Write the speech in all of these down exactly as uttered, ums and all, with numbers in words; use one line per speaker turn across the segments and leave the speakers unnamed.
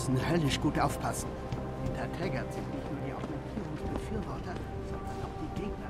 müssen höllisch gut aufpassen. Hinter Taggart sind nicht nur die Augmentierungsbefürworter, sondern auch die Gegner.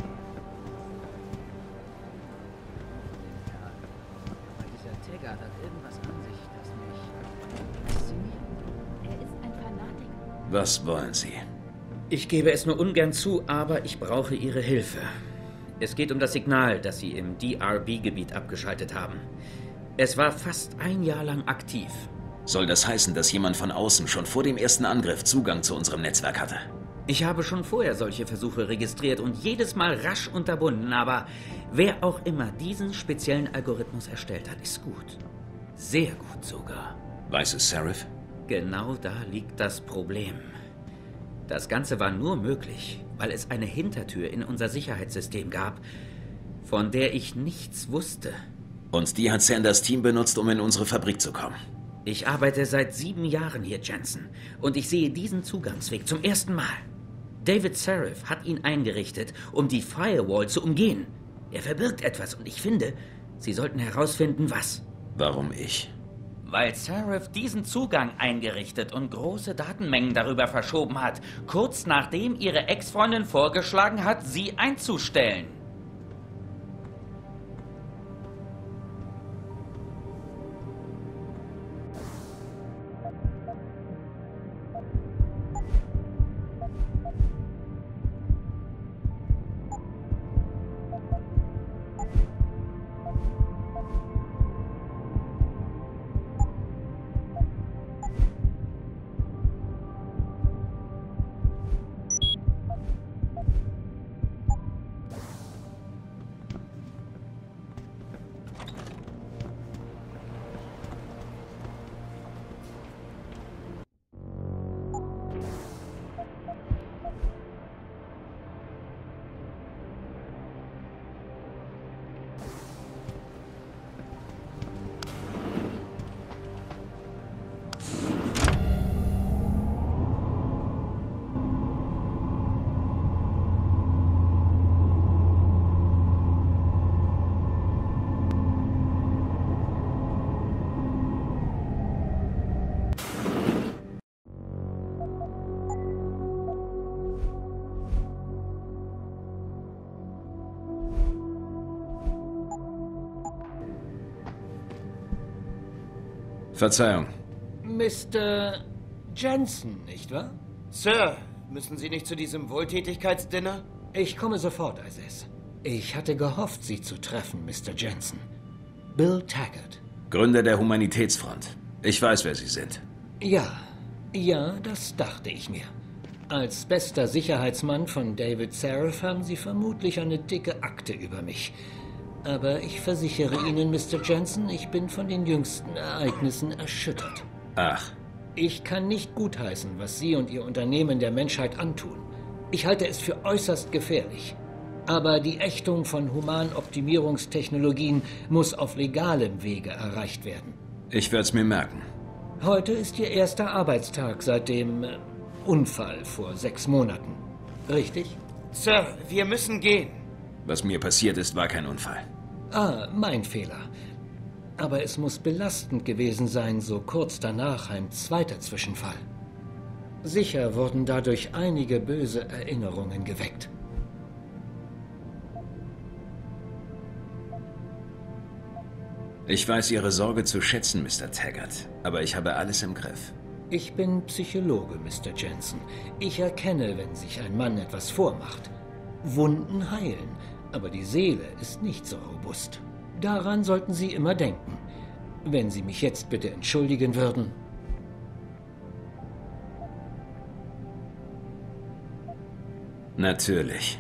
Ja, aber dieser Taggart hat irgendwas an sich, das mich fasziniert.
Er ist ein Fanatiker.
Was wollen Sie?
Ich gebe es nur ungern zu, aber ich brauche Ihre Hilfe. Es geht um das Signal, das Sie im D R B-Gebiet abgeschaltet haben. Es war fast ein Jahr lang aktiv.
Soll das heißen, dass jemand von außen schon vor dem ersten Angriff Zugang zu unserem Netzwerk hatte?
Ich habe schon vorher solche Versuche registriert und jedes Mal rasch unterbunden, aber wer auch immer diesen speziellen Algorithmus erstellt hat, ist gut. Sehr gut sogar.
Weiß es Seraph?
Genau da liegt das Problem. Das Ganze war nur möglich, weil es eine Hintertür in unser Sicherheitssystem gab, von der ich nichts wusste.
Und die hat Sanders Team benutzt, um in unsere Fabrik zu kommen.
Ich arbeite seit sieben Jahren hier, Jensen, und ich sehe diesen Zugangsweg zum ersten Mal. David Seraph hat ihn eingerichtet, um die Firewall zu umgehen. Er verbirgt etwas und ich finde, Sie sollten herausfinden, was.
Warum ich?
Weil Seraph diesen Zugang eingerichtet und große Datenmengen darüber verschoben hat, kurz nachdem Ihre Ex-Freundin vorgeschlagen hat, sie einzustellen.
Verzeihung.
Mister Jensen, nicht wahr?
Sir, müssen Sie nicht zu diesem Wohltätigkeitsdinner?
Ich komme sofort, I S S. Ich hatte gehofft, Sie zu treffen, Mister Jensen. Bill Taggart.
Gründer der Humanitätsfront. Ich weiß, wer Sie sind.
Ja, ja, das dachte ich mir. Als bester Sicherheitsmann von David Seraph haben Sie vermutlich eine dicke Akte über mich. Aber ich versichere Ihnen, Mister Jensen, ich bin von den jüngsten Ereignissen erschüttert.
Ach.
Ich kann nicht gutheißen, was Sie und Ihr Unternehmen der Menschheit antun. Ich halte es für äußerst gefährlich. Aber die Ächtung von Humanoptimierungstechnologien muss auf legalem Wege erreicht werden.
Ich werde es mir merken.
Heute ist Ihr erster Arbeitstag seit dem äh, Unfall vor sechs Monaten. Richtig?
Sir, wir müssen gehen.
Was mir passiert ist, war kein Unfall.
Ah, mein Fehler. Aber es muss belastend gewesen sein, so kurz danach ein zweiter Zwischenfall. Sicher wurden dadurch einige böse Erinnerungen geweckt.
Ich weiß Ihre Sorge zu schätzen, Mister Taggart, aber ich habe alles im Griff.
Ich bin Psychologe, Mister Jensen. Ich erkenne, wenn sich ein Mann etwas vormacht. Wunden heilen, aber die Seele ist nicht so robust. Daran sollten Sie immer denken. Wenn Sie mich jetzt bitte entschuldigen würden.
Natürlich.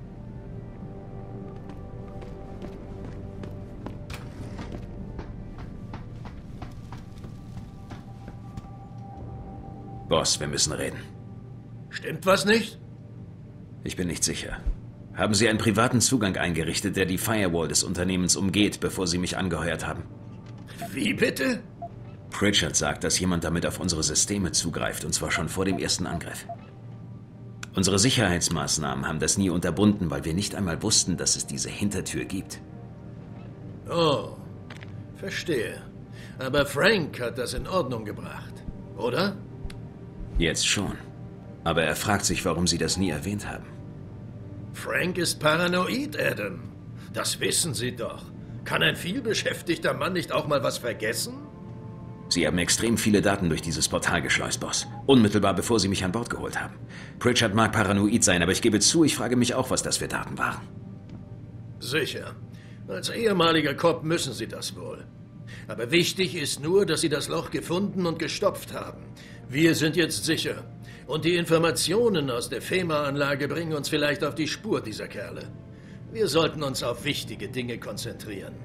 Boss, wir müssen reden.
Stimmt was nicht?
Ich bin nicht sicher. Haben Sie einen privaten Zugang eingerichtet, der die Firewall des Unternehmens umgeht, bevor Sie mich angeheuert haben?
Wie bitte?
Pritchard sagt, dass jemand damit auf unsere Systeme zugreift, und zwar schon vor dem ersten Angriff. Unsere Sicherheitsmaßnahmen haben das nie unterbunden, weil wir nicht einmal wussten, dass es diese Hintertür gibt.
Oh, verstehe. Aber Frank hat das in Ordnung gebracht, oder?
Jetzt schon. Aber er fragt sich, warum Sie das nie erwähnt haben.
Frank ist paranoid, Adam. Das wissen Sie doch. Kann ein vielbeschäftigter Mann nicht auch mal was vergessen?
Sie haben extrem viele Daten durch dieses Portal geschleust, Boss. Unmittelbar bevor Sie mich an Bord geholt haben. Pritchard mag paranoid sein, aber ich gebe zu, ich frage mich auch, was das für Daten waren.
Sicher. Als ehemaliger Cop müssen Sie das wohl. Aber wichtig ist nur, dass Sie das Loch gefunden und gestopft haben. Wir sind jetzt sicher. Und die Informationen aus der FEMA-Anlage bringen uns vielleicht auf die Spur dieser Kerle. Wir sollten uns auf wichtige Dinge konzentrieren.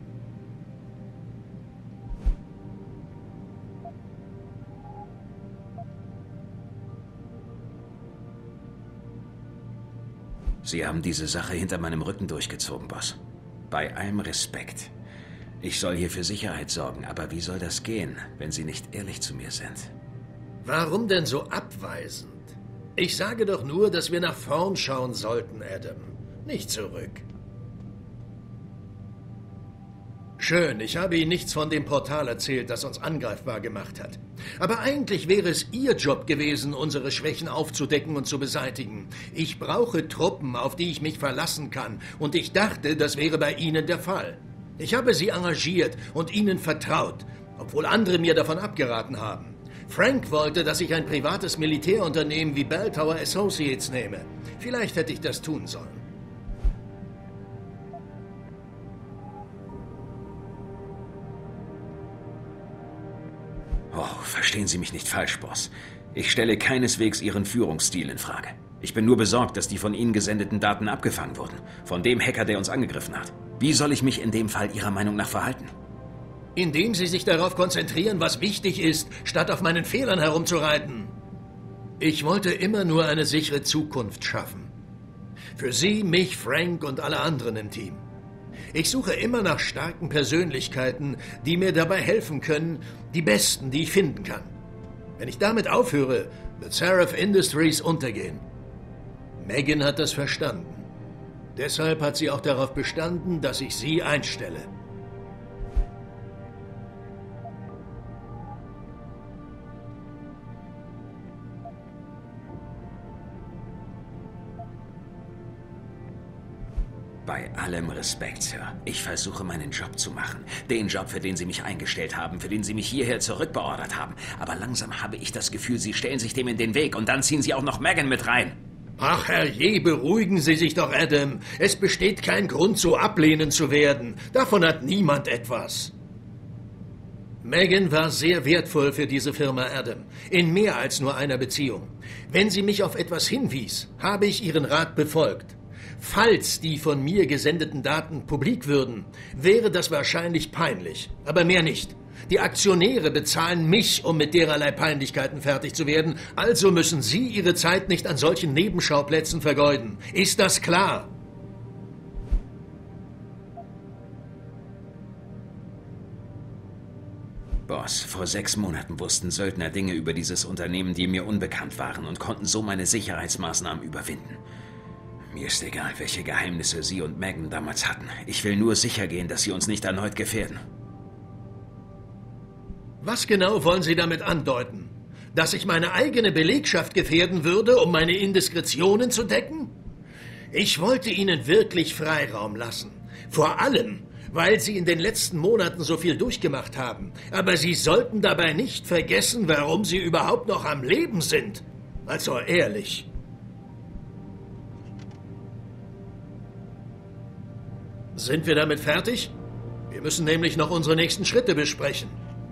Sie haben diese Sache hinter meinem Rücken durchgezogen, Boss. Bei allem Respekt. Ich soll hier für Sicherheit sorgen, aber wie soll das gehen, wenn Sie nicht ehrlich zu mir sind?
Warum denn so abweisend? Ich sage doch nur, dass wir nach vorn schauen sollten, Adam. Nicht zurück. Schön, ich habe Ihnen nichts von dem Portal erzählt, das uns angreifbar gemacht hat. Aber eigentlich wäre es Ihr Job gewesen, unsere Schwächen aufzudecken und zu beseitigen. Ich brauche Truppen, auf die ich mich verlassen kann. Und ich dachte, das wäre bei Ihnen der Fall. Ich habe Sie engagiert und Ihnen vertraut, obwohl andere mir davon abgeraten haben. Frank wollte, dass ich ein privates Militärunternehmen wie Bell Tower Associates nehme. Vielleicht hätte ich das tun sollen.
Oh, verstehen Sie mich nicht falsch, Boss. Ich stelle keineswegs Ihren Führungsstil in Frage. Ich bin nur besorgt, dass die von Ihnen gesendeten Daten abgefangen wurden. Von dem Hacker, der uns angegriffen hat. Wie soll ich mich in dem Fall Ihrer Meinung nach verhalten?
Indem Sie sich darauf konzentrieren, was wichtig ist, statt auf meinen Fehlern herumzureiten. Ich wollte immer nur eine sichere Zukunft schaffen. Für Sie, mich, Frank und alle anderen im Team. Ich suche immer nach starken Persönlichkeiten, die mir dabei helfen können, die besten, die ich finden kann. Wenn ich damit aufhöre, wird Seraph Industries untergehen. Megan hat das verstanden. Deshalb hat sie auch darauf bestanden, dass ich sie einstelle.
Bei allem Respekt, Sir. Ich versuche, meinen Job zu machen. Den Job, für den Sie mich eingestellt haben, für den Sie mich hierher zurückbeordert haben. Aber langsam habe ich das Gefühl, Sie stellen sich dem in den Weg und dann ziehen Sie auch noch Megan mit rein.
Ach, herrje, beruhigen Sie sich doch, Adam. Es besteht kein Grund, so ablehnend zu werden. Davon hat niemand etwas. Megan war sehr wertvoll für diese Firma, Adam. In mehr als nur einer Beziehung. Wenn sie mich auf etwas hinwies, habe ich ihren Rat befolgt. Falls die von mir gesendeten Daten publik würden, wäre das wahrscheinlich peinlich, aber mehr nicht. Die Aktionäre bezahlen mich, um mit dererlei Peinlichkeiten fertig zu werden, also müssen Sie Ihre Zeit nicht an solchen Nebenschauplätzen vergeuden. Ist das klar?
Boss, vor sechs Monaten wussten Söldner Dinge über dieses Unternehmen, die mir unbekannt waren und konnten so meine Sicherheitsmaßnahmen überwinden. Mir ist egal, welche Geheimnisse Sie und Megan damals hatten. Ich will nur sicher gehen, dass Sie uns nicht erneut gefährden.
Was genau wollen Sie damit andeuten? Dass ich meine eigene Belegschaft gefährden würde, um meine Indiskretionen zu decken? Ich wollte Ihnen wirklich Freiraum lassen. Vor allem, weil Sie in den letzten Monaten so viel durchgemacht haben. Aber Sie sollten dabei nicht vergessen, warum Sie überhaupt noch am Leben sind. Also ehrlich. Sind wir damit fertig? Wir müssen nämlich noch unsere nächsten Schritte besprechen.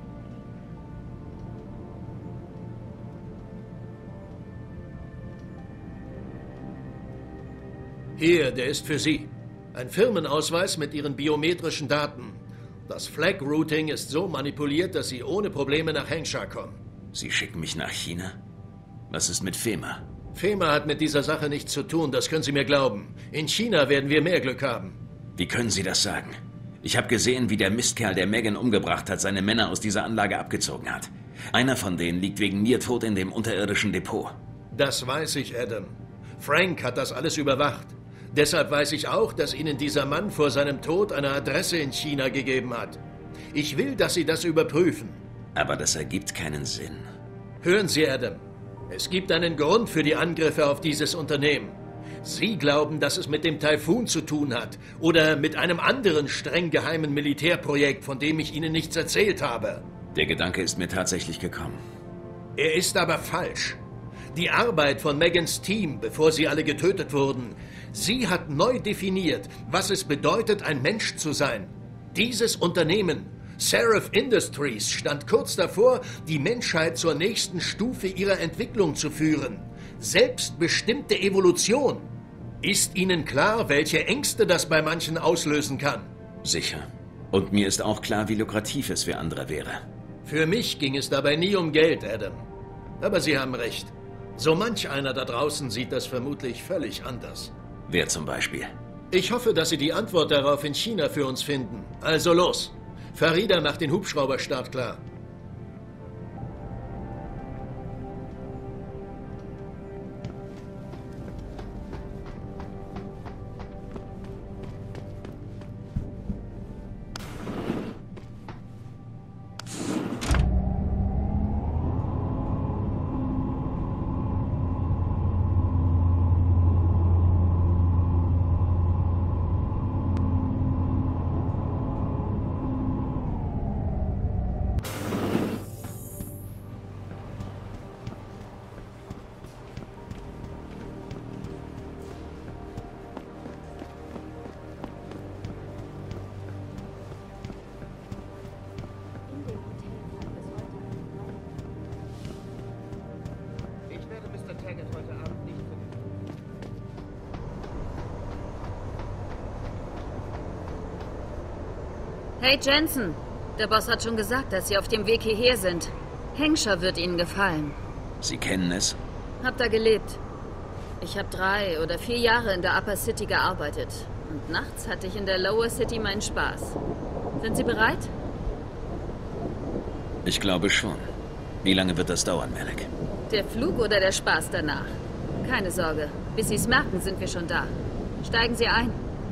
Hier, der ist für Sie. Ein Firmenausweis mit Ihren biometrischen Daten. Das Flag-Routing ist so manipuliert, dass Sie ohne Probleme nach Hengsha kommen.
Sie schicken mich nach China? Was ist mit FEMA?
FEMA hat mit dieser Sache nichts zu tun, das können Sie mir glauben. In China werden wir mehr Glück haben.
Wie können Sie das sagen? Ich habe gesehen, wie der Mistkerl, der Megan umgebracht hat, seine Männer aus dieser Anlage abgezogen hat. Einer von denen liegt wegen mir tot in dem unterirdischen Depot.
Das weiß ich, Adam. Frank hat das alles überwacht. Deshalb weiß ich auch, dass Ihnen dieser Mann vor seinem Tod eine Adresse in China gegeben hat. Ich will, dass Sie das überprüfen.
Aber das ergibt keinen Sinn.
Hören Sie, Adam. Es gibt einen Grund für die Angriffe auf dieses Unternehmen. Sie glauben, dass es mit dem Taifun zu tun hat oder mit einem anderen streng geheimen Militärprojekt, von dem ich Ihnen nichts erzählt habe.
Der Gedanke ist mir tatsächlich gekommen.
Er ist aber falsch. Die Arbeit von Megans Team, bevor sie alle getötet wurden, sie hat neu definiert, was es bedeutet, ein Mensch zu sein. Dieses Unternehmen, Seraph Industries, stand kurz davor, die Menschheit zur nächsten Stufe ihrer Entwicklung zu führen. Selbstbestimmte Evolution. Ist Ihnen klar, welche Ängste das bei manchen auslösen kann?
Sicher. Und mir ist auch klar, wie lukrativ es für andere wäre.
Für mich ging es dabei nie um Geld, Adam. Aber Sie haben recht. So manch einer da draußen sieht das vermutlich völlig anders.
Wer zum Beispiel?
Ich hoffe, dass Sie die Antwort darauf in China für uns finden. Also los. Farida macht den Hubschrauberstart klar.
Hey Jensen, der Boss hat schon gesagt, dass Sie auf dem Weg hierher sind. Hengscher wird Ihnen gefallen.
Sie kennen es?
Hab da gelebt. Ich habe drei oder vier Jahre in der Upper City gearbeitet. Und nachts hatte ich in der Lower City meinen Spaß. Sind Sie bereit?
Ich glaube schon. Wie lange wird das dauern, Malik?
Der Flug oder der Spaß danach? Keine Sorge. Bis Sie es merken, sind wir schon da. Steigen Sie ein.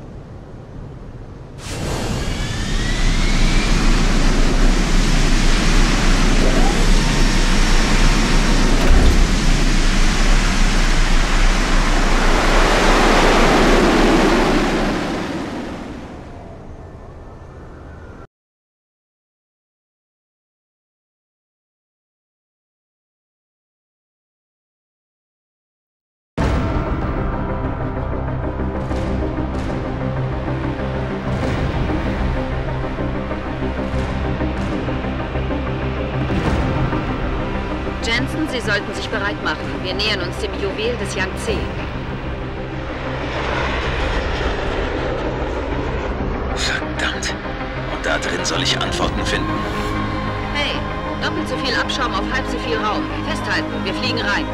Jensen, Sie sollten sich bereit machen. Wir nähern uns dem Juwel des Yangtze.
Verdammt. Und da drin soll ich Antworten finden.
Hey, doppelt so viel Abschaum auf halb so viel Raum. Festhalten, wir fliegen rein.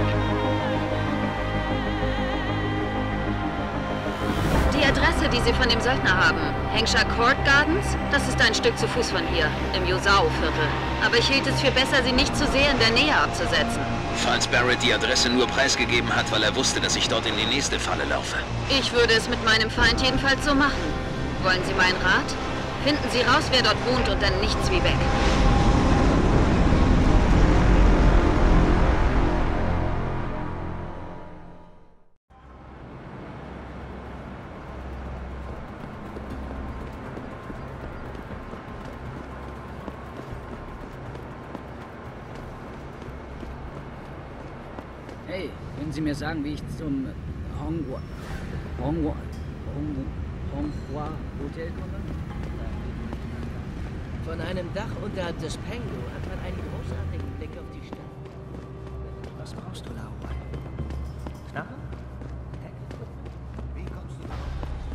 Die Adresse, die Sie von dem Söldner haben, Hengscher Court Gardens, das ist ein Stück zu Fuß von hier, im Yuzhou-Viertel. Aber ich hielt es für besser, Sie nicht zu sehr in der Nähe abzusetzen.
Falls Barrett die Adresse nur preisgegeben hat, weil er wusste, dass ich dort in die nächste Falle laufe.
Ich würde es mit meinem Feind jedenfalls so machen. Wollen Sie meinen Rat? Finden Sie raus, wer dort wohnt und dann nichts wie weg.
Hey, können Sie mir sagen, wie ich zum Honghua, Honghua, Honghua, Honghua Hotel komme?
Von einem Dach unterhalb des Pengu hat man einen großartigen Blick auf die Stadt. Was brauchst du, Laura? Knarre? Wie kommst du darauf?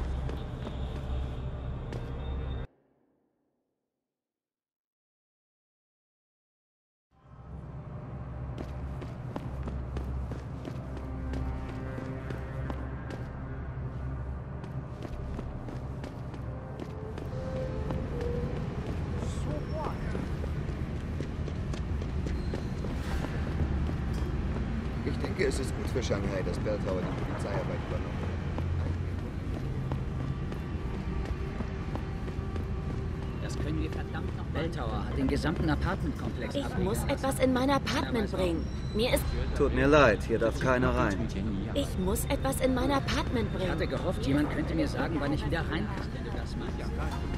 Ich denke, es ist gut für Shanghai, dass Belltower die Polizeiarbeit übernommen hat.
Das können wir verdammt noch... Belltower hat den gesamten Apartmentkomplex
Ich
abgegeben.
muss etwas in mein Apartment bringen. Mir ist...
Tut mir leid, hier darf keiner rein.
Ich muss etwas in mein Apartment
Ich
bringen.
hatte gehofft, jemand könnte mir sagen, wann ich wieder rein kann, wenn du das machst.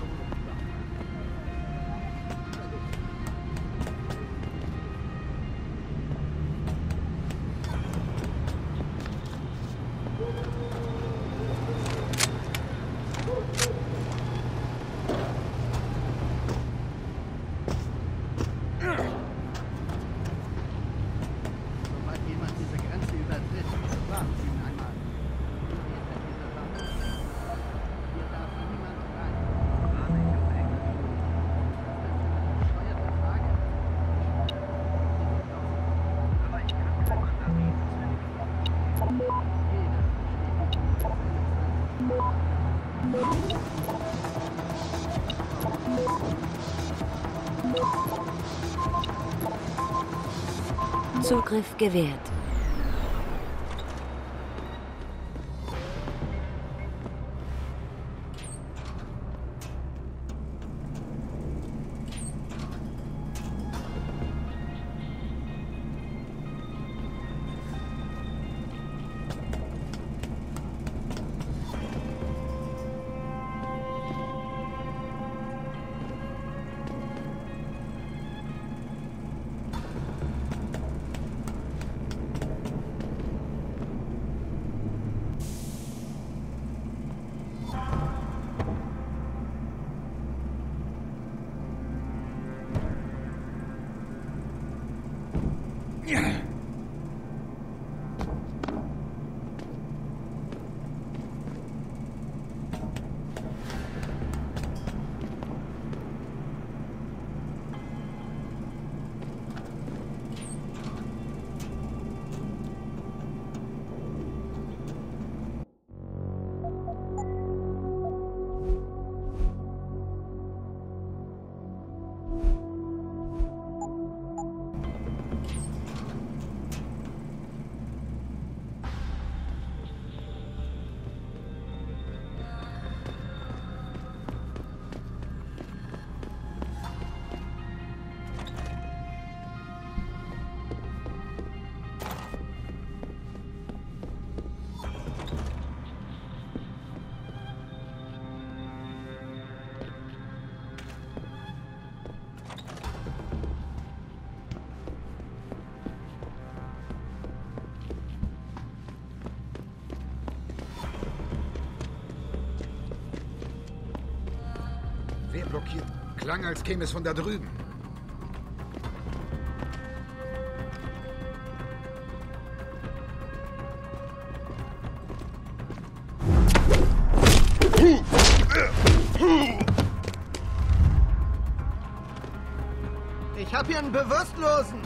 Zugriff gewährt.
Wer blockiert? Klang, als käme es von da drüben.
Ich hab hier einen Bewusstlosen.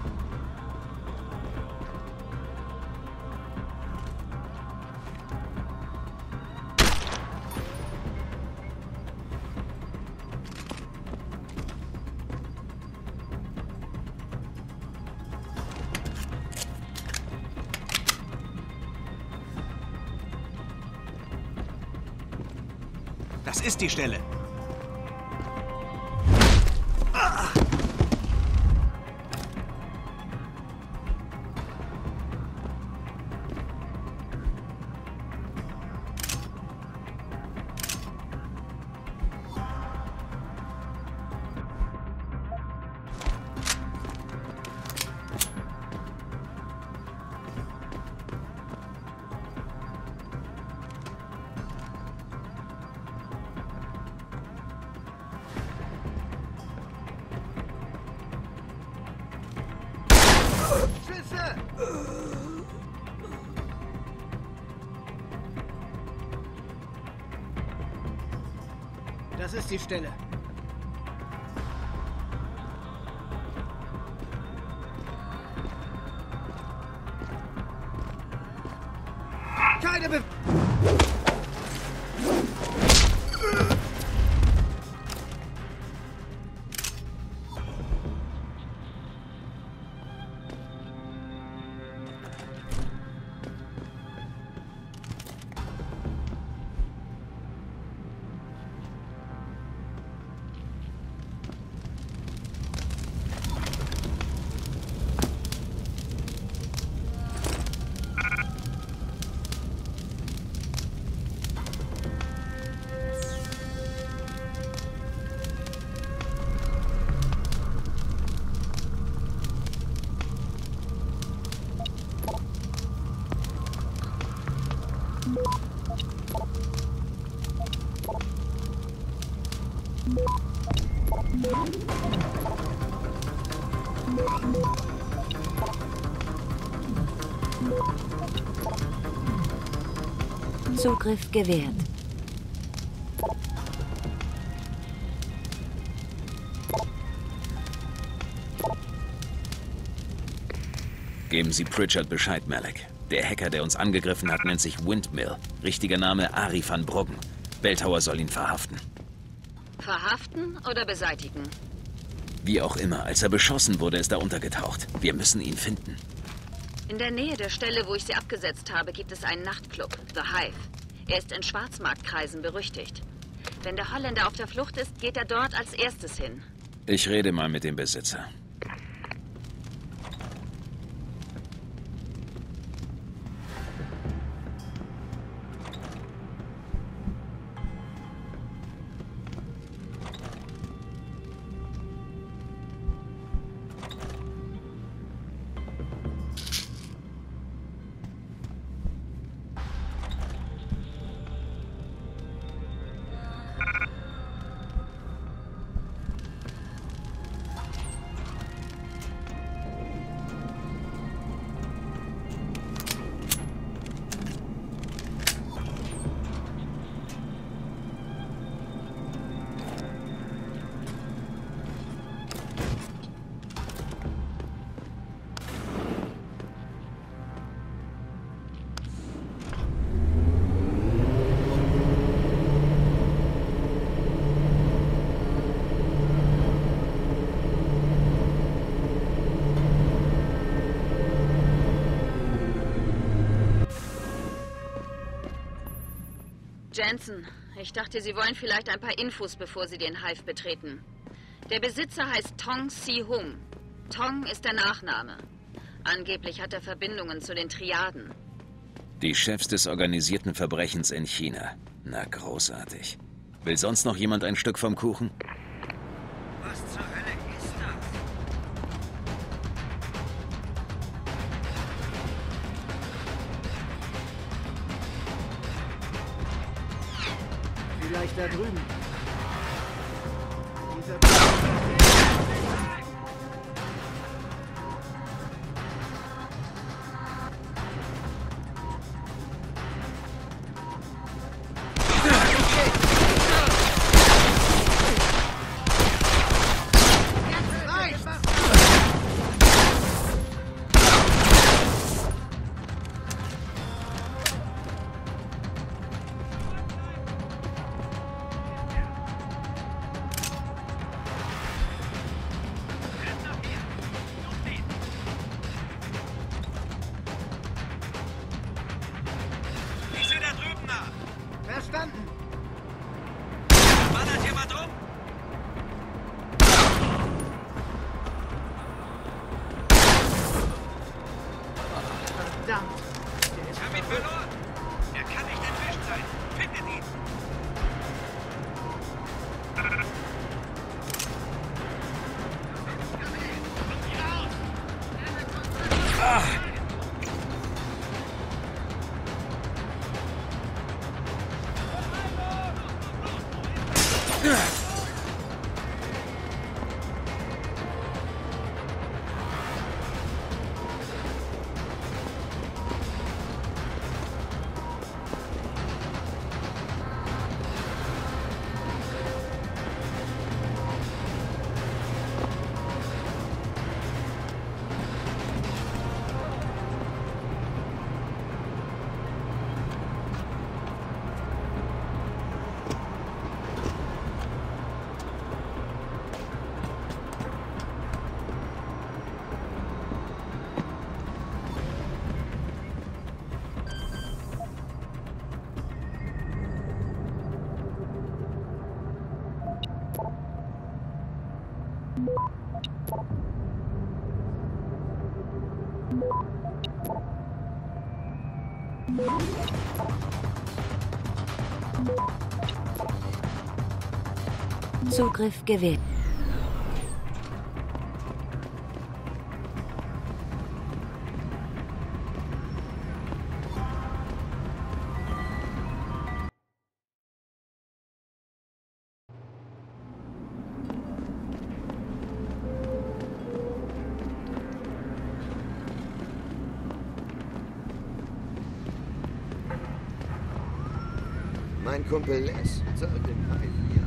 Das ist die Stelle.
Das ist die Stelle. Keine Be...
Zugriff gewährt.
Geben Sie Pritchard Bescheid, Malek. Der Hacker, der uns angegriffen hat, nennt sich Windmill. Richtiger Name Arie van Bruggen. Belltower soll ihn verhaften.
Verhaften oder beseitigen?
Wie auch immer, als er beschossen wurde, ist er untergetaucht. Wir müssen ihn finden.
In der Nähe der Stelle, wo ich sie abgesetzt habe, gibt es einen Nachtclub, The Hive. Er ist in Schwarzmarktkreisen berüchtigt. Wenn der Holländer auf der Flucht ist, geht er dort als erstes hin.
Ich rede mal mit dem Besitzer.
Jensen, ich dachte, Sie wollen vielleicht ein paar Infos, bevor Sie den Hive betreten. Der Besitzer heißt Tong Si-Hung. Tong ist der Nachname. Angeblich hat er Verbindungen zu den Triaden.
Die Chefs des organisierten Verbrechens in China. Na, großartig. Will sonst noch jemand ein Stück vom Kuchen?
Was zur Hölle ist das?
Vielleicht da drüben. Dieser
Verstanden. Ballert jemand um? Verdammt. Ich hab ihn verloren. Er kann nicht entwischt sein. Findet ihn.
Ah.
Zugriff gewährt.
Mein Kumpel Les soll den Hive hier.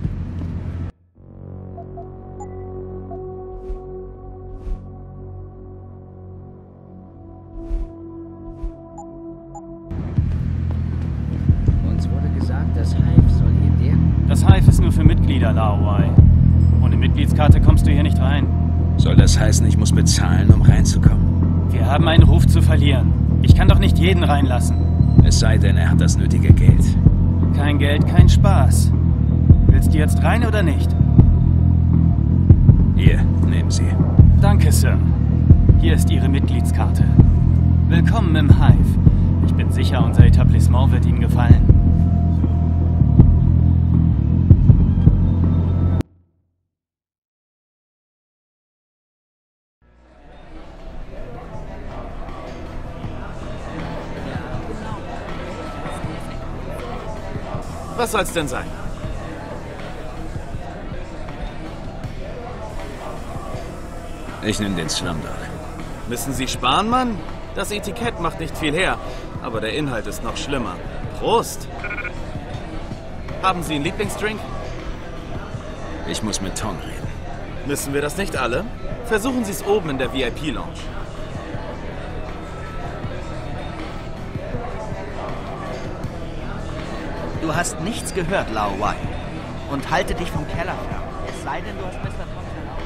Uns wurde gesagt, das Hive soll hier der...
Das Hive ist nur für Mitglieder, Laowai. Ohne Mitgliedskarte kommst du hier nicht rein.
Soll das heißen, ich muss bezahlen, um reinzukommen?
Wir haben einen Ruf zu verlieren. Ich kann doch nicht jeden reinlassen.
Es sei denn, er hat das nötige Geld.
Kein Geld, kein Spaß. Willst du jetzt rein oder nicht?
Hier, nehmen Sie.
Danke, Sir. Hier ist Ihre Mitgliedskarte. Willkommen im Hive. Ich bin sicher, unser Etablissement wird Ihnen gefallen.
Was soll's denn sein?
Ich nehme den Slumdog.
Müssen Sie sparen, Mann? Das Etikett macht nicht viel her, aber der Inhalt ist noch schlimmer. Prost! Haben Sie einen Lieblingsdrink?
Ich muss mit Tong reden.
Müssen wir das nicht alle? Versuchen Sie es oben in der V I P-Lounge.
Du hast nichts gehört, Laowai. Und halte dich vom Keller fern. Es sei denn, du hast Mister Tong erlaubt.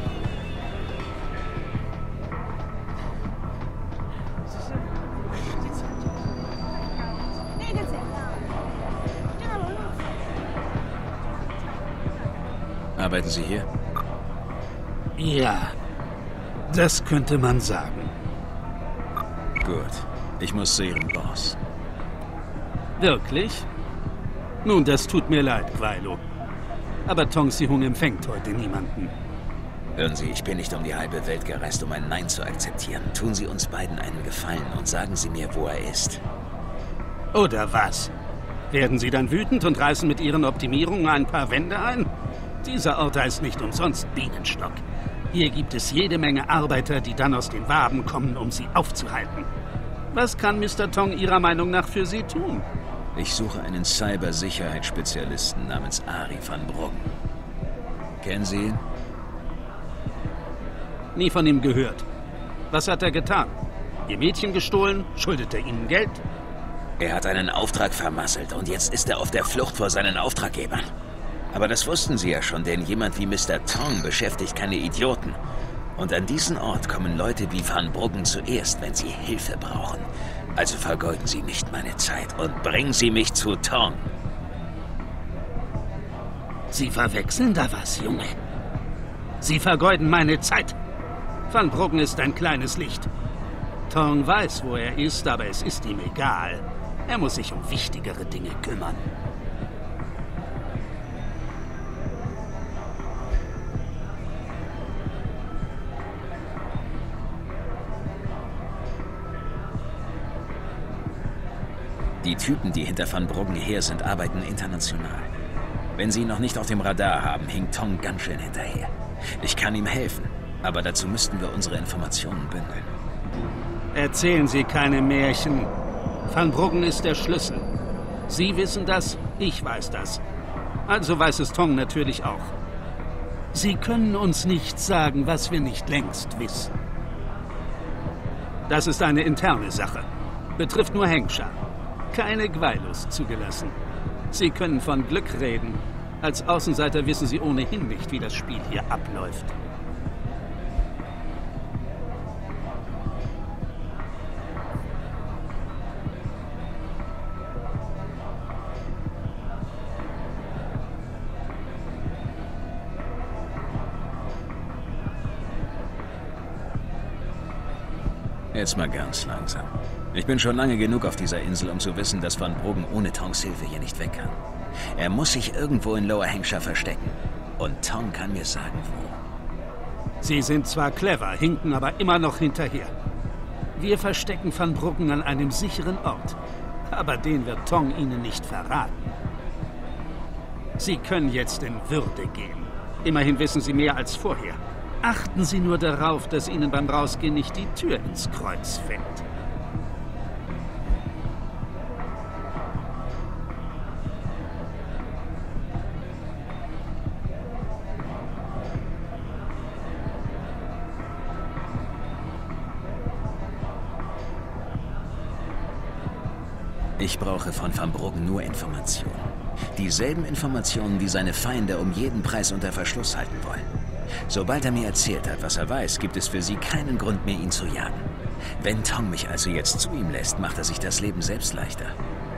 Arbeiten Sie hier?
Ja, das könnte man sagen.
Gut. Ich muss zu Ihrem Boss.
Wirklich? Nun, das tut mir leid, Quailo. Aber Tong Si-Hung empfängt heute niemanden.
Hören Sie, ich bin nicht um die halbe Welt gereist, um ein Nein zu akzeptieren. Tun Sie uns beiden einen Gefallen und sagen Sie mir, wo er ist.
Oder was? Werden Sie dann wütend und reißen mit Ihren Optimierungen ein paar Wände ein? Dieser Ort heißt nicht umsonst Bienenstock. Hier gibt es jede Menge Arbeiter, die dann aus den Waben kommen, um sie aufzuhalten. Was kann Mister Tong Ihrer Meinung nach für Sie tun?
Ich suche einen Cybersicherheitsspezialisten namens Arie van Bruggen. Kennen Sie ihn?
Nie von ihm gehört. Was hat er getan? Ihr Mädchen gestohlen? Schuldet er Ihnen Geld?
Er hat einen Auftrag vermasselt und jetzt ist er auf der Flucht vor seinen Auftraggebern. Aber das wussten Sie ja schon, denn jemand wie Mister Tong beschäftigt keine Idioten. Und an diesen Ort kommen Leute wie Van Bruggen zuerst, wenn sie Hilfe brauchen. Also vergeuden Sie nicht meine Zeit und bringen Sie mich zu Tong.
Sie verwechseln da was, Junge. Sie vergeuden meine Zeit. Van Bruggen ist ein kleines Licht. Tong weiß, wo er ist, aber es ist ihm egal. Er muss sich um wichtigere Dinge kümmern.
Die Typen, die hinter Van Bruggen her sind, arbeiten international. Wenn Sie ihn noch nicht auf dem Radar haben, hinkt Tong ganz schön hinterher. Ich kann ihm helfen, aber dazu müssten wir unsere Informationen bündeln.
Erzählen Sie keine Märchen. Van Bruggen ist der Schlüssel. Sie wissen das, ich weiß das. Also weiß es Tong natürlich auch. Sie können uns nichts sagen, was wir nicht längst wissen. Das ist eine interne Sache. Betrifft nur Hengsha. Keine Gweilos zugelassen. Sie können von Glück reden. Als Außenseiter wissen Sie ohnehin nicht, wie das Spiel hier abläuft.
Jetzt mal ganz langsam. Ich bin schon lange genug auf dieser Insel, um zu wissen, dass Van Bruggen ohne Tongs Hilfe hier nicht weg kann. Er muss sich irgendwo in Lower Hengsha verstecken. Und Tong kann mir sagen, wo.
Sie sind zwar clever, hinken aber immer noch hinterher. Wir verstecken Van Bruggen an einem sicheren Ort. Aber den wird Tong Ihnen nicht verraten. Sie können jetzt in Würde gehen. Immerhin wissen Sie mehr als vorher. Achten Sie nur darauf, dass Ihnen beim Rausgehen nicht die Tür ins Kreuz fällt.
Ich brauche von Van Bruggen nur Informationen. Dieselben Informationen, die seine Feinde um jeden Preis unter Verschluss halten wollen. Sobald er mir erzählt hat, was er weiß, gibt es für sie keinen Grund mehr, ihn zu jagen. Wenn Tong mich also jetzt zu ihm lässt, macht er sich das Leben selbst leichter.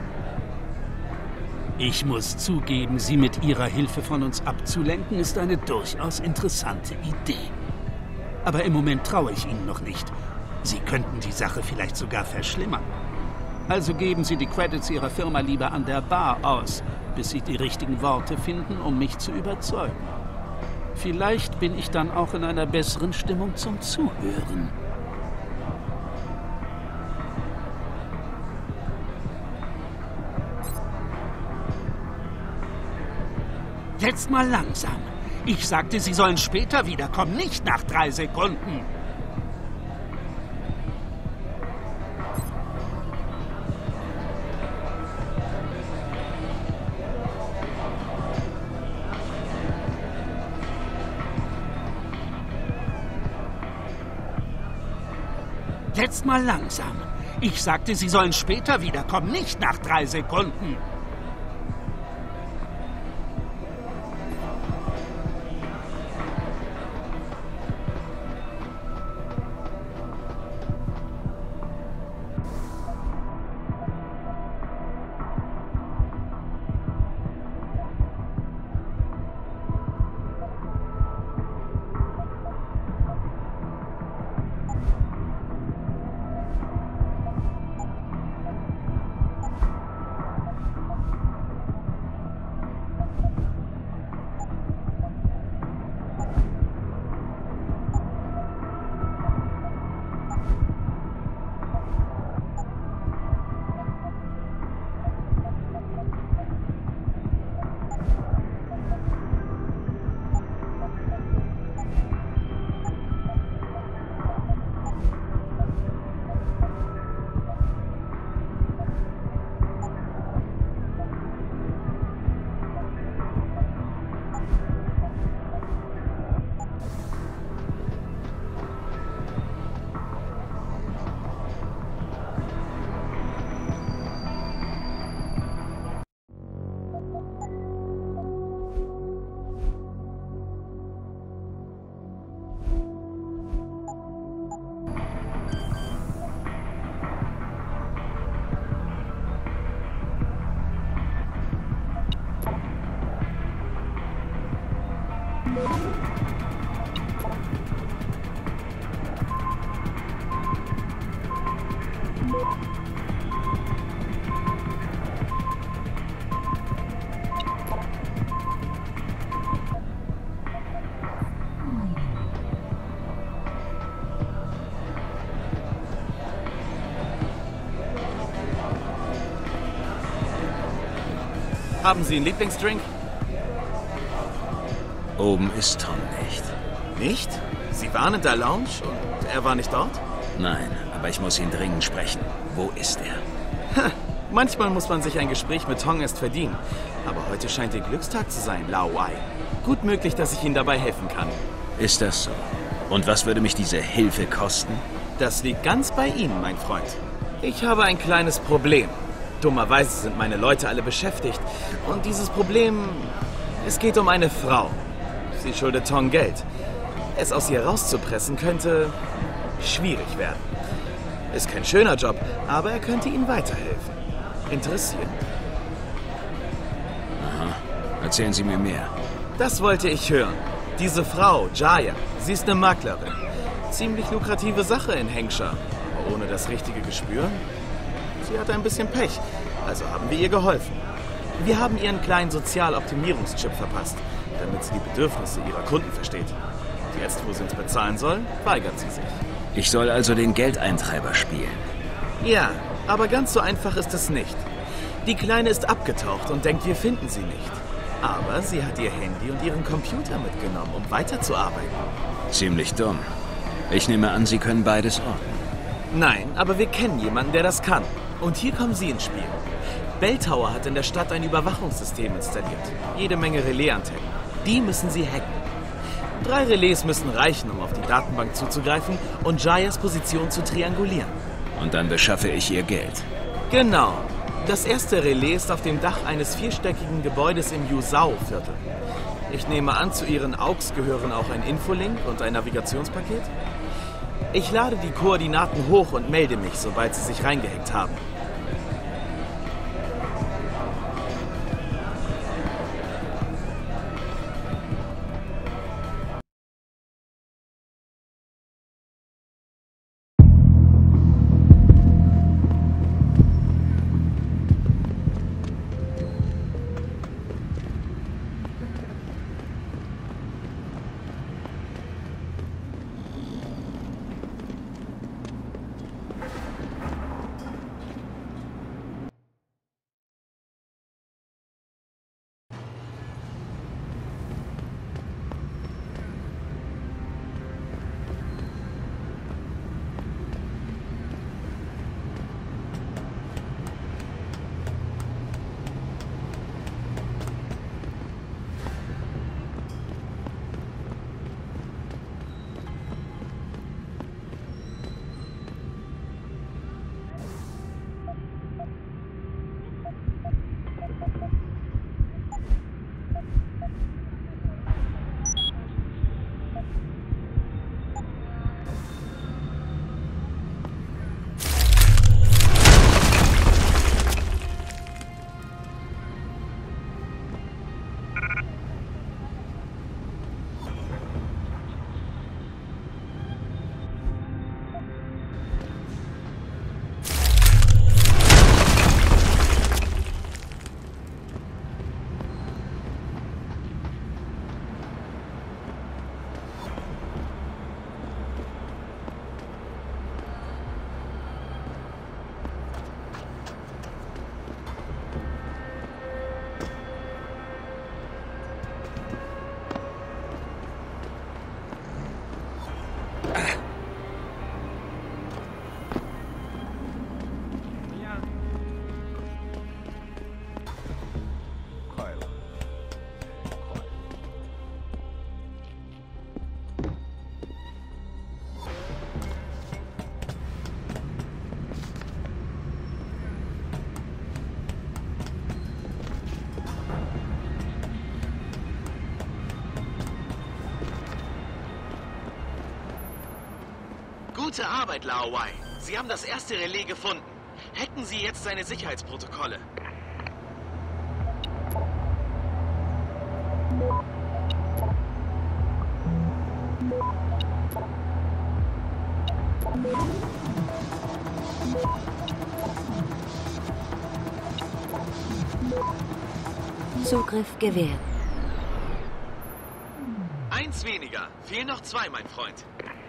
Ich muss zugeben, Sie mit Ihrer Hilfe von uns abzulenken, ist eine durchaus interessante Idee. Aber im Moment traue ich Ihnen noch nicht. Sie könnten die Sache vielleicht sogar verschlimmern. Also geben Sie die Credits Ihrer Firma lieber an der Bar aus, bis Sie die richtigen Worte finden, um mich zu überzeugen. Vielleicht bin ich dann auch in einer besseren Stimmung zum Zuhören. Jetzt mal langsam. Ich sagte, Sie sollen später wiederkommen, nicht nach drei Sekunden. Jetzt mal langsam. Ich sagte, Sie sollen später wiederkommen, nicht nach drei Sekunden.
Haben Sie einen Lieblingsdrink?
Oben ist Tom nicht.
Nicht? Sie waren in der Lounge und er war nicht dort?
Nein, aber ich muss ihn dringend sprechen. Wo ist er?
Ha, manchmal muss man sich ein Gespräch mit Tong erst verdienen. Aber heute scheint Ihr Glückstag zu sein, Lao Wai. Gut möglich, dass ich Ihnen dabei helfen kann.
Ist das so? Und was würde mich diese Hilfe kosten?
Das liegt ganz bei Ihnen, mein Freund. Ich habe ein kleines Problem. Dummerweise sind meine Leute alle beschäftigt. Und dieses Problem... Es geht um eine Frau. Sie schuldet Tong Geld. Es aus ihr rauszupressen könnte schwierig werden. Ist kein schöner Job, aber er könnte Ihnen weiterhelfen. Interessieren?
Aha. Erzählen Sie mir mehr.
Das wollte ich hören. Diese Frau, Jaya, sie ist eine Maklerin. Ziemlich lukrative Sache in Hengsha. Aber ohne das richtige Gespür. Sie hatte ein bisschen Pech, also haben wir ihr geholfen. Wir haben ihr einen kleinen Sozialoptimierungschip verpasst, damit sie die Bedürfnisse ihrer Kunden versteht. Und jetzt, wo sie uns bezahlen soll, weigert sie sich.
Ich soll also den Geldeintreiber spielen?
Ja, aber ganz so einfach ist es nicht. Die Kleine ist abgetaucht und denkt, wir finden sie nicht. Aber sie hat ihr Handy und ihren Computer mitgenommen, um weiterzuarbeiten.
Ziemlich dumm. Ich nehme an, Sie können beides orten.
Nein, aber wir kennen jemanden, der das kann. Und hier kommen Sie ins Spiel. Bell Tower hat in der Stadt ein Überwachungssystem installiert. Jede Menge Relaisantennen. Die müssen Sie hacken. Drei Relais müssen reichen, um auf die Datenbank zuzugreifen und Jayas Position zu triangulieren.
Und dann beschaffe ich ihr Geld.
Genau. Das erste Relais ist auf dem Dach eines vierstöckigen Gebäudes im Yuzhou-Viertel. Ich nehme an, zu Ihren A U X gehören auch ein Infolink und ein Navigationspaket? Ich lade die Koordinaten hoch und melde mich, sobald Sie sich reingehackt haben. Gute Arbeit, Lao Wei. Sie haben das erste Relais gefunden. Hacken Sie jetzt seine Sicherheitsprotokolle.
Zugriff gewährt.
Eins weniger. Fehlen noch zwei, mein Freund.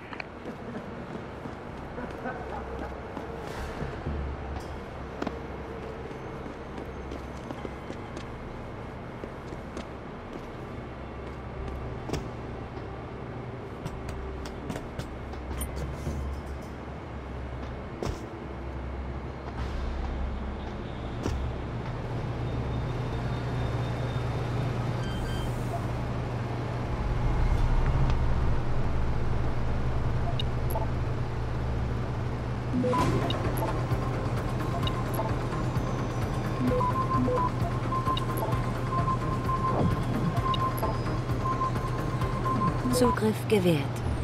Zugriff gewährt.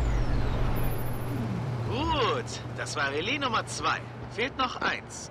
Gut, das war Relais Nummer zwei. Fehlt noch eins.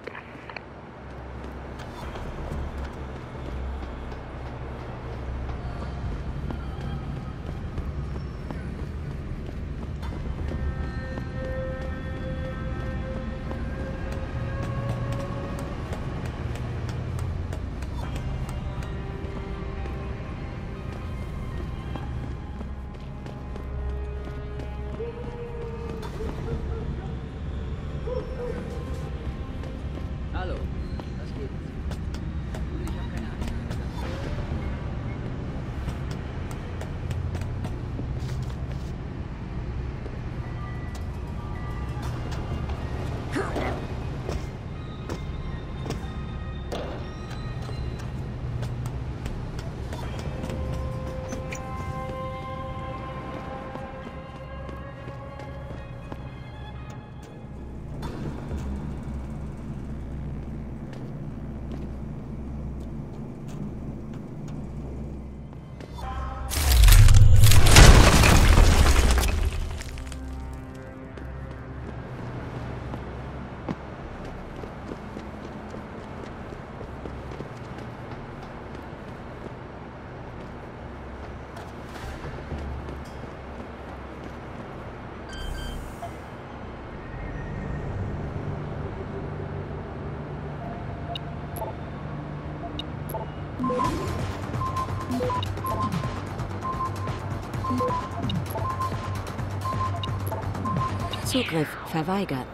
Zugriff verweigert.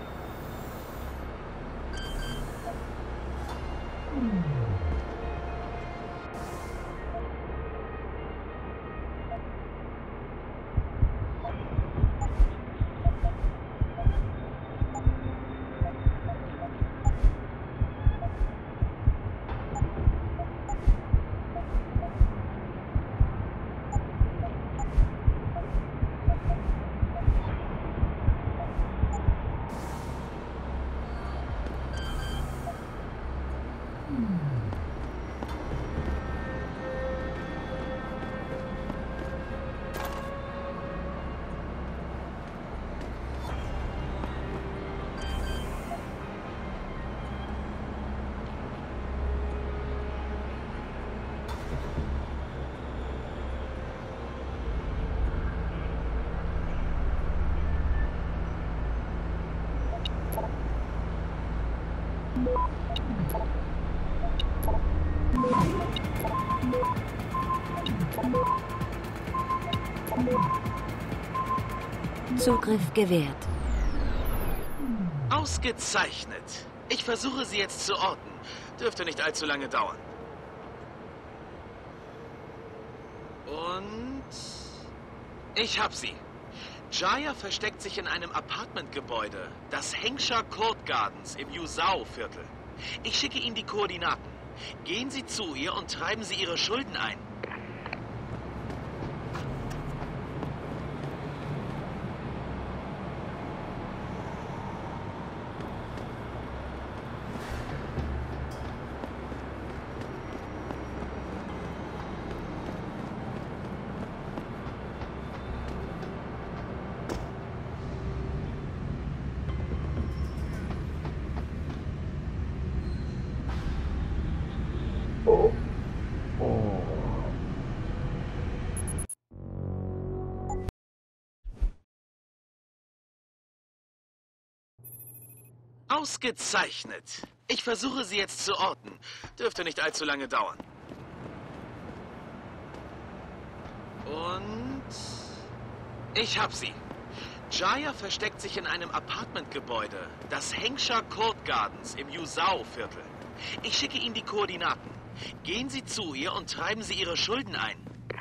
Zugriff gewährt.
Ausgezeichnet. Ich versuche sie jetzt zu orten. Dürfte nicht allzu lange dauern. Und... ich hab sie. Jaya versteckt sich in einem Apartmentgebäude, das Hengsha Court Gardens im Yuzhou-Viertel. Ich schicke Ihnen die Koordinaten. Gehen Sie zu ihr und treiben Sie Ihre Schulden ein. Ausgezeichnet. Ich versuche sie jetzt zu orten. Dürfte nicht allzu lange dauern. Und... ich hab sie. Jaya versteckt sich in einem Apartmentgebäude, das Hengsha Court Gardens im Yuzhou-Viertel. Ich schicke Ihnen die Koordinaten. Gehen Sie zu ihr und treiben Sie Ihre Schulden ein.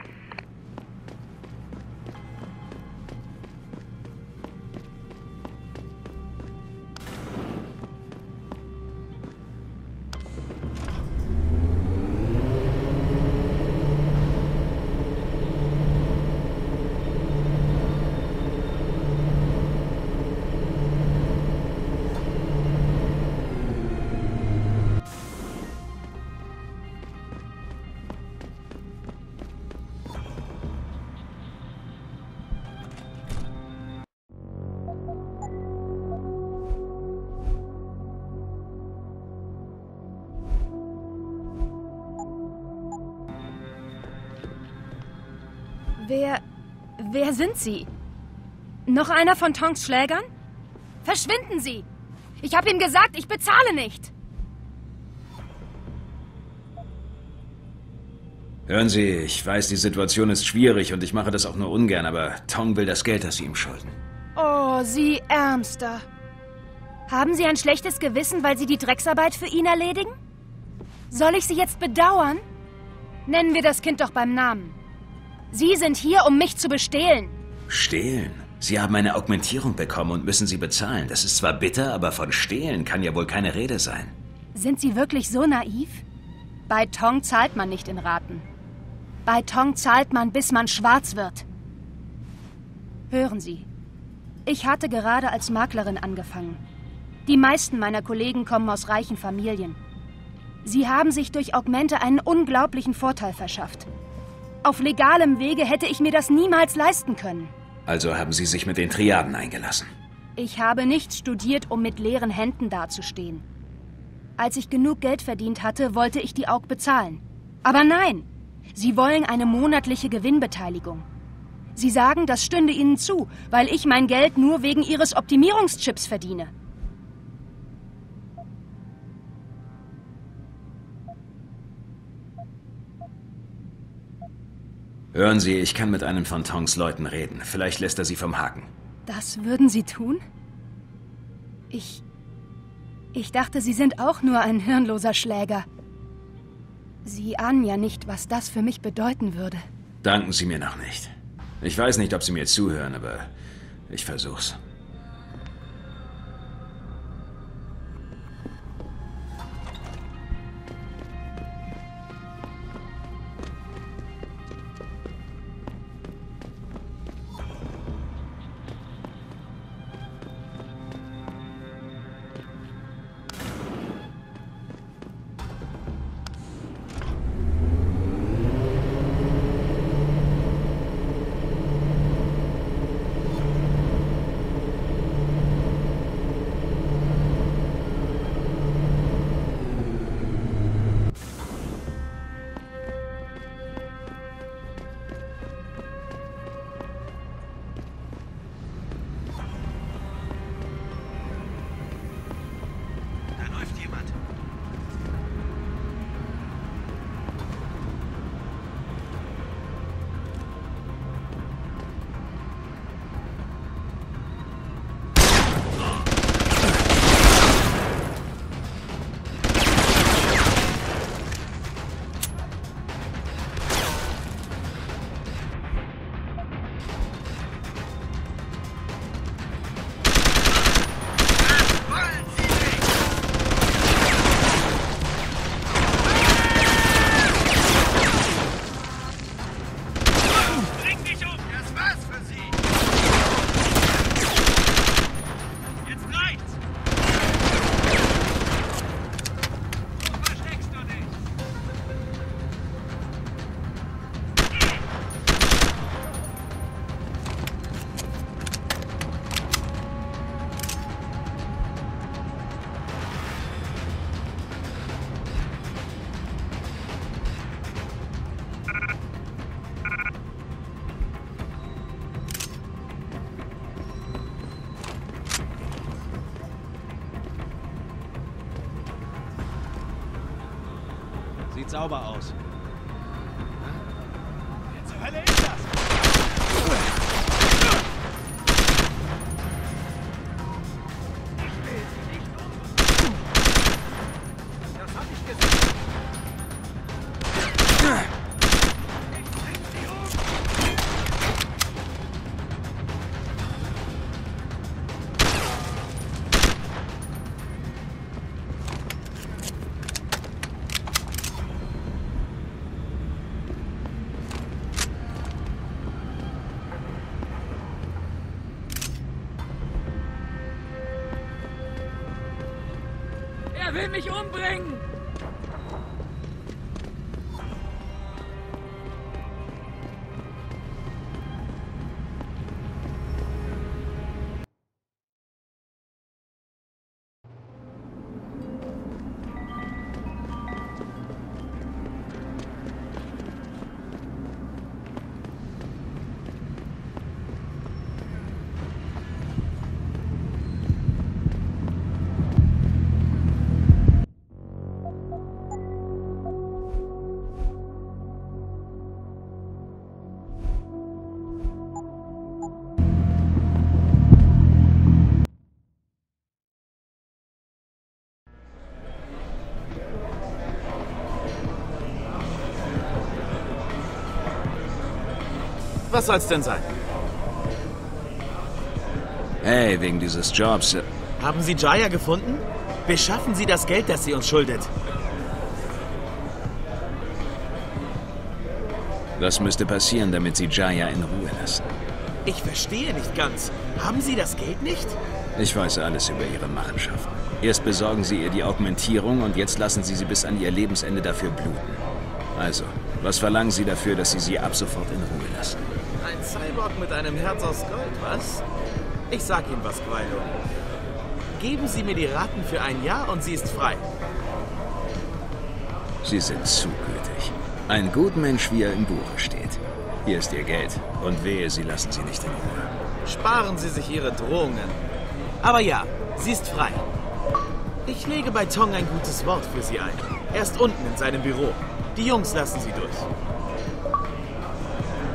Wer... wer sind Sie? Noch einer von Tongs Schlägern? Verschwinden Sie! Ich habe ihm gesagt, ich bezahle nicht!
Hören Sie, ich weiß, die Situation ist schwierig und ich mache das auch nur ungern, aber Tong will das Geld, das Sie ihm schulden.
Oh, Sie Ärmster. Haben Sie ein schlechtes Gewissen, weil Sie die Drecksarbeit für ihn erledigen? Soll ich Sie jetzt bedauern? Nennen wir das Kind doch beim Namen. Sie sind hier, um mich zu bestehlen.
Stehlen? Sie haben eine Augmentierung bekommen und müssen sie bezahlen. Das ist zwar bitter, aber von Stehlen kann ja wohl keine Rede sein.
Sind Sie wirklich so naiv? Bei Tong zahlt man nicht in Raten. Bei Tong zahlt man, bis man schwarz wird. Hören Sie, ich hatte gerade als Maklerin angefangen. Die meisten meiner Kollegen kommen aus reichen Familien. Sie haben sich durch Augmente einen unglaublichen Vorteil verschafft. Auf legalem Wege hätte ich mir das niemals leisten können.
Also haben Sie sich mit den Triaden eingelassen?
Ich habe nicht studiert, um mit leeren Händen dazustehen. Als ich genug Geld verdient hatte, wollte ich die Aug bezahlen. Aber nein, sie wollen eine monatliche Gewinnbeteiligung. Sie sagen, das stünde ihnen zu, weil ich mein Geld nur wegen ihres Optimierungschips verdiene.
Hören Sie, ich kann mit einem von Tongs Leuten reden. Vielleicht lässt er Sie vom Haken.
Das würden Sie tun? Ich... Ich dachte, Sie sind auch nur ein hirnloser Schläger. Sie ahnen ja nicht, was das für mich bedeuten würde.
Danken Sie mir noch nicht. Ich weiß nicht, ob Sie mir zuhören, aber ich versuch's.
Sieht sauber aus.
Wer zur Hölle ist das? Ich will sie nicht um. Das hab ich gesehen. Ich bring sie um.
Er will mich umbringen!
Was soll's denn sein?
Hey, wegen dieses Jobs.
Haben Sie Jaya gefunden? Beschaffen Sie das Geld, das sie uns schuldet.
Was müsste passieren, damit Sie Jaya in Ruhe lassen?
Ich verstehe nicht ganz. Haben Sie das Geld nicht?
Ich weiß alles über Ihre Machenschaften. Erst besorgen Sie ihr die Augmentierung und jetzt lassen Sie sie bis an ihr Lebensende dafür bluten. Also, was verlangen Sie dafür, dass Sie sie ab sofort in Ruhe lassen?
Ein Cyborg mit einem Herz aus Gold, was? Ich sag Ihnen was, Guido. Geben Sie mir die Raten für ein Jahr und sie ist frei.
Sie sind zu gütig. Ein Gutmensch, wie er im Buche steht. Hier ist Ihr Geld. Und wehe, Sie lassen sie nicht in Ruhe.
Sparen Sie sich Ihre Drohungen. Aber ja, sie ist frei. Ich lege bei Tong ein gutes Wort für sie ein. Er ist unten in seinem Büro. Die Jungs lassen sie durch.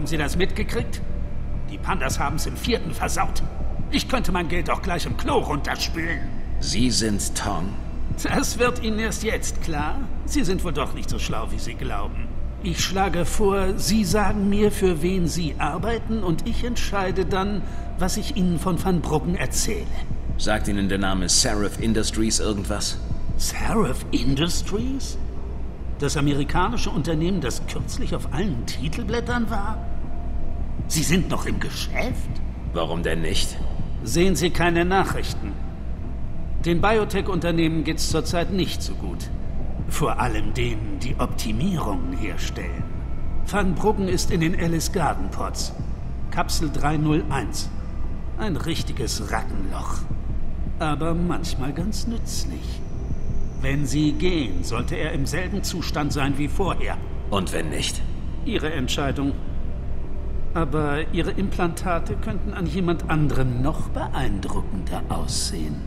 Haben Sie das mitgekriegt? Die Pandas haben's im vierten versaut. Ich könnte mein Geld auch gleich im Klo runterspülen.
Sie sind Tong?
Das wird Ihnen erst jetzt klar. Sie sind wohl doch nicht so schlau, wie Sie glauben. Ich schlage vor, Sie sagen mir, für wen Sie arbeiten, und ich entscheide dann, was ich Ihnen von Van Bruggen erzähle.
Sagt Ihnen der Name Seraph Industries irgendwas?
Seraph Industries? Das amerikanische Unternehmen, das kürzlich auf allen Titelblättern war? Sie sind noch im Geschäft?
Warum denn nicht?
Sehen Sie keine Nachrichten. Den Biotech-Unternehmen geht's zurzeit nicht so gut. Vor allem denen, die Optimierungen herstellen. Van Bruggen ist in den Alice Garden Pods. Kapsel drei null eins. Ein richtiges Rattenloch. Aber manchmal ganz nützlich. Wenn Sie gehen, sollte er im selben Zustand sein wie vorher.
Und wenn nicht?
Ihre Entscheidung. Aber Ihre Implantate könnten an jemand anderem noch beeindruckender aussehen.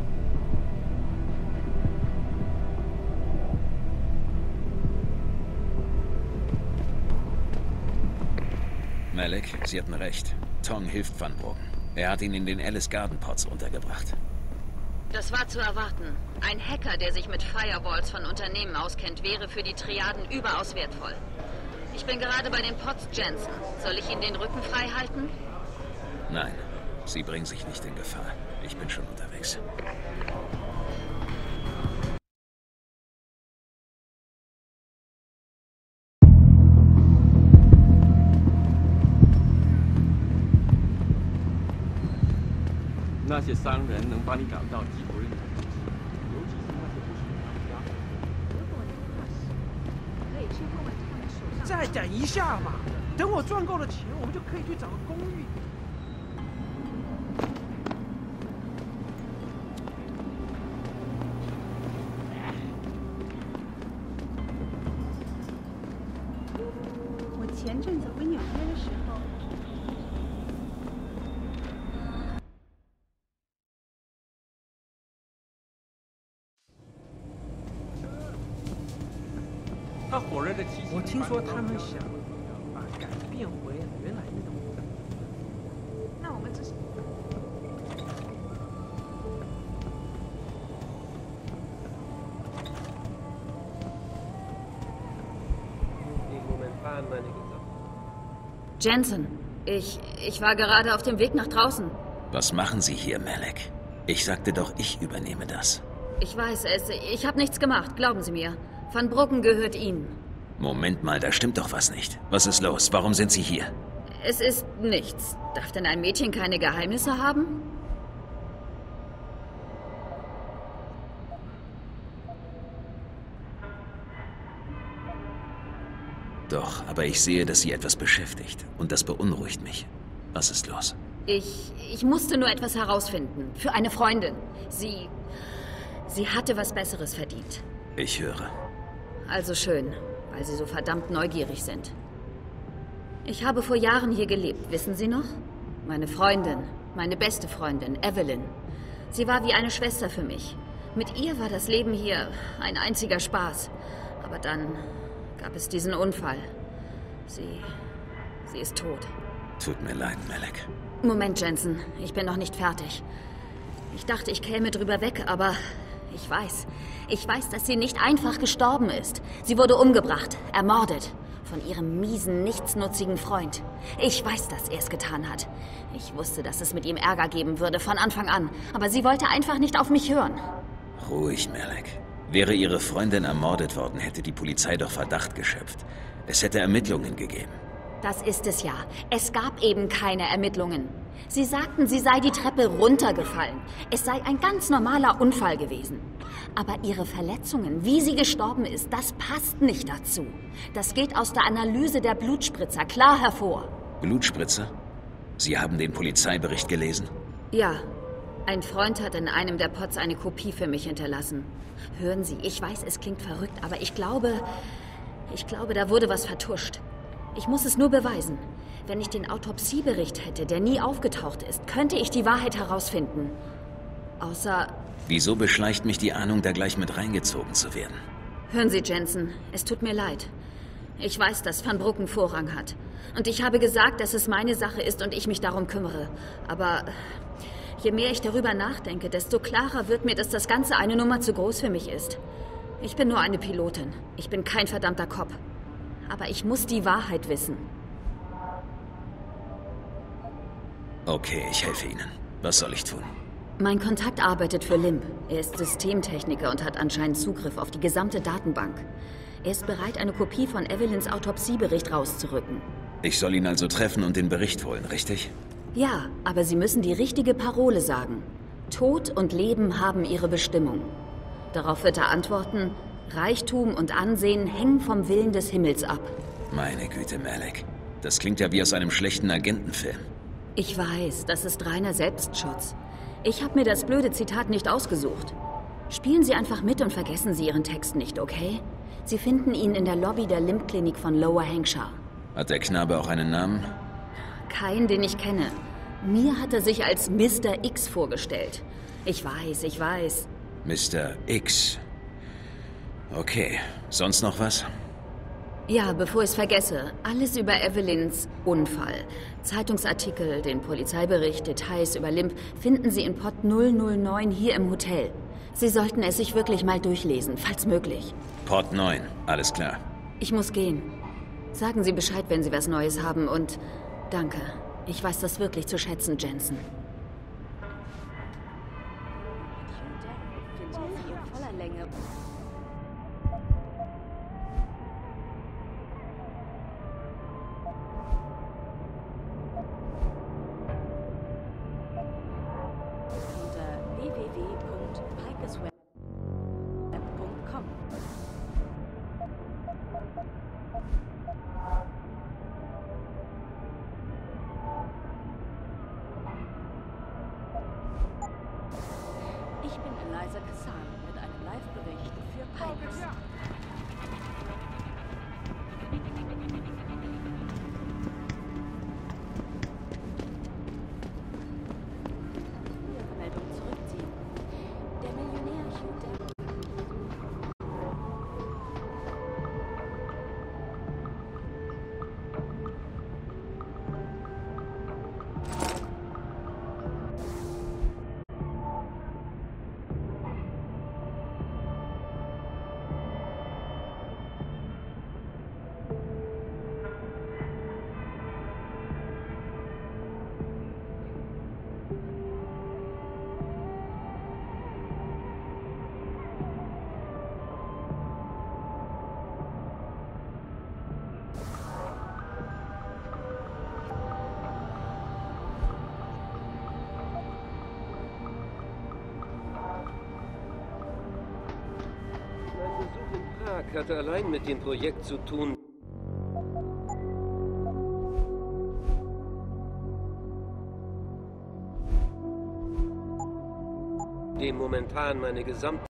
Malek, Sie hatten recht. Tong hilft Van Bruggen. Er hat ihn in den Alice Garden Pods untergebracht.
Das war zu erwarten. Ein Hacker, der sich mit Firewalls von Unternehmen auskennt, wäre für die Triaden überaus wertvoll. Ich bin gerade bei den Pods, Jensen. Soll ich Ihnen den Rücken frei halten?
Nein, Sie bringen sich nicht in Gefahr. Ich bin schon unterwegs.
再等一下嘛，等我赚够了钱，我们就可以去找个公寓。
我前阵子回纽约的时候。
我听说他们想把改变回原来那种。
那我们只是。
Jensen, ich, ich war gerade auf dem Weg nach draußen.
Was machen Sie hier, Malek? Ich sagte doch, ich übernehme das.
Ich weiß es. Ich habe nichts gemacht, glauben Sie mir. Van Bruggen gehört Ihnen.
Moment mal, da stimmt doch was nicht. Was ist los? Warum sind Sie hier?
Es ist nichts. Darf denn ein Mädchen keine Geheimnisse haben?
Doch, aber ich sehe, dass Sie etwas beschäftigt. Und das beunruhigt mich. Was ist los?
Ich... ich musste nur etwas herausfinden. Für eine Freundin. Sie... sie hatte was Besseres verdient.
Ich höre.
Also schön, weil Sie so verdammt neugierig sind. Ich habe vor Jahren hier gelebt, wissen Sie noch? Meine Freundin, meine beste Freundin, Evelyn. Sie war wie eine Schwester für mich. Mit ihr war das Leben hier ein einziger Spaß. Aber dann gab es diesen Unfall. Sie... sie ist tot.
Tut mir leid, Malek.
Moment, Jensen, ich bin noch nicht fertig. Ich dachte, ich käme drüber weg, aber... Ich weiß. Ich weiß, dass sie nicht einfach gestorben ist. Sie wurde umgebracht, ermordet. Von ihrem miesen, nichtsnutzigen Freund. Ich weiß, dass er es getan hat. Ich wusste, dass es mit ihm Ärger geben würde, von Anfang an. Aber sie wollte einfach nicht auf mich hören.
Ruhig, Malek. Wäre Ihre Freundin ermordet worden, hätte die Polizei doch Verdacht geschöpft. Es hätte Ermittlungen gegeben.
Das ist es ja. Es gab eben keine Ermittlungen. Sie sagten, sie sei die Treppe runtergefallen. Es sei ein ganz normaler Unfall gewesen. Aber ihre Verletzungen, wie sie gestorben ist, das passt nicht dazu. Das geht aus der Analyse der Blutspritzer klar hervor.
Blutspritzer? Sie haben den Polizeibericht gelesen?
Ja. Ein Freund hat in einem der Pods eine Kopie für mich hinterlassen. Hören Sie, ich weiß, es klingt verrückt, aber ich glaube... Ich glaube, da wurde was vertuscht. Ich muss es nur beweisen. Wenn ich den Autopsiebericht hätte, der nie aufgetaucht ist, könnte ich die Wahrheit herausfinden. Außer...
Wieso beschleicht mich die Ahnung, da gleich mit reingezogen zu werden?
Hören Sie, Jensen, es tut mir leid. Ich weiß, dass Van Brucken Vorrang hat. Und ich habe gesagt, dass es meine Sache ist und ich mich darum kümmere. Aber je mehr ich darüber nachdenke, desto klarer wird mir, dass das Ganze eine Nummer zu groß für mich ist. Ich bin nur eine Pilotin. Ich bin kein verdammter Cop. Aber ich muss die Wahrheit wissen.
Okay, ich helfe Ihnen. Was soll ich tun?
Mein Kontakt arbeitet für Limb. Er ist Systemtechniker und hat anscheinend Zugriff auf die gesamte Datenbank. Er ist bereit, eine Kopie von Evelyns Autopsiebericht rauszurücken.
Ich soll ihn also treffen und den Bericht holen, richtig?
Ja, aber Sie müssen die richtige Parole sagen. Tod und Leben haben ihre Bestimmung. Darauf wird er antworten, Reichtum und Ansehen hängen vom Willen des Himmels ab.
Meine Güte, Malek. Das klingt ja wie aus einem schlechten Agentenfilm.
Ich weiß, das ist reiner Selbstschutz. Ich habe mir das blöde Zitat nicht ausgesucht. Spielen Sie einfach mit und vergessen Sie Ihren Text nicht, okay? Sie finden ihn in der Lobby der Limb-Klinik von Lower Hampshire.
Hat der Knabe auch einen Namen?
Keinen, den ich kenne. Mir hat er sich als Mister X vorgestellt. Ich weiß, ich weiß.
Mister X. Okay. Sonst noch was?
Ja, bevor ich es vergesse, alles über Evelyns Unfall. Zeitungsartikel, den Polizeibericht, Details über Limb finden Sie in Pod null null neun hier im Hotel. Sie sollten es sich wirklich mal durchlesen, falls möglich.
Pod neun, alles klar.
Ich muss gehen. Sagen Sie Bescheid, wenn Sie was Neues haben und danke. Ich weiß das wirklich zu schätzen, Jensen.
Ich bin Eliza Kassan mit einem Live-Bericht für Pipes. Meldung zurückziehen. Der Millionär Hugh Dent.
Hatte allein mit dem Projekt zu tun, dem momentan meine gesamte